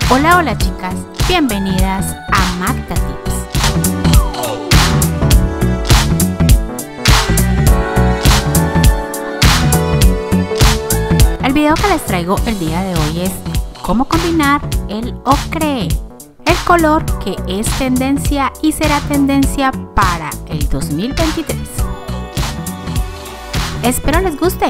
Hola, hola chicas, bienvenidas a Magda Tips. El video que les traigo el día de hoy es cómo combinar el ocre, el color que es tendencia y será tendencia para el 2023. Espero les guste.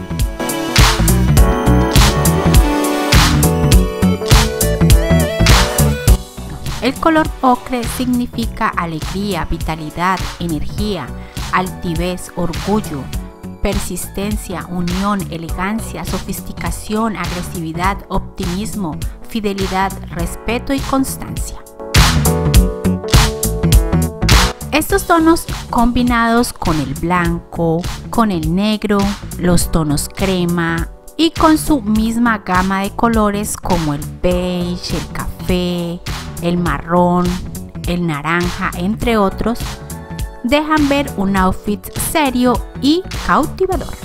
El color ocre significa alegría, vitalidad, energía, altivez, orgullo, persistencia, unión, elegancia, sofisticación, agresividad, optimismo, fidelidad, respeto y constancia. Estos tonos combinados con el blanco, con el negro, los tonos crema y con su misma gama de colores como el beige, el café, el marrón, el naranja, entre otros, dejan ver un outfit serio y cautivador.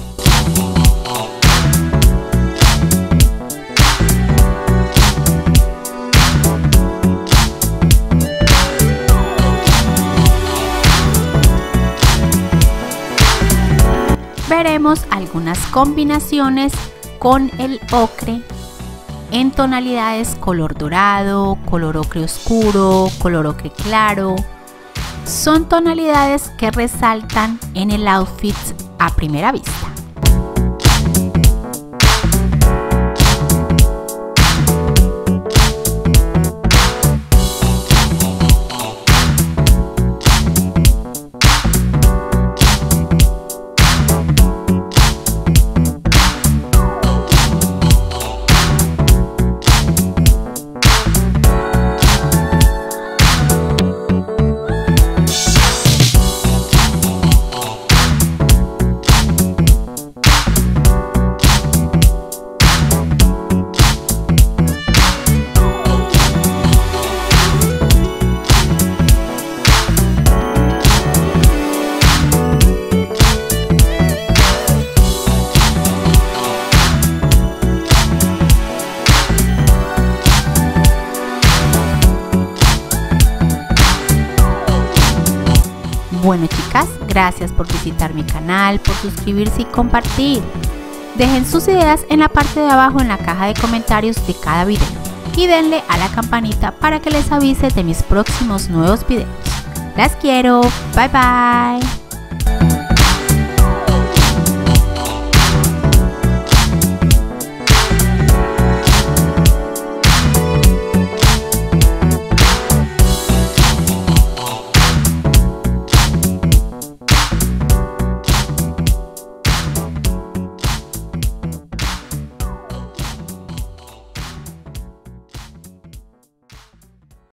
Veremos algunas combinaciones con el ocre en tonalidades color dorado, color ocre oscuro, color ocre claro. Son tonalidades que resaltan en el outfit a primera vista. Bueno chicas, gracias por visitar mi canal, por suscribirse y compartir. Dejen sus ideas en la parte de abajo en la caja de comentarios de cada video y denle a la campanita para que les avise de mis próximos nuevos videos. Las quiero, bye bye.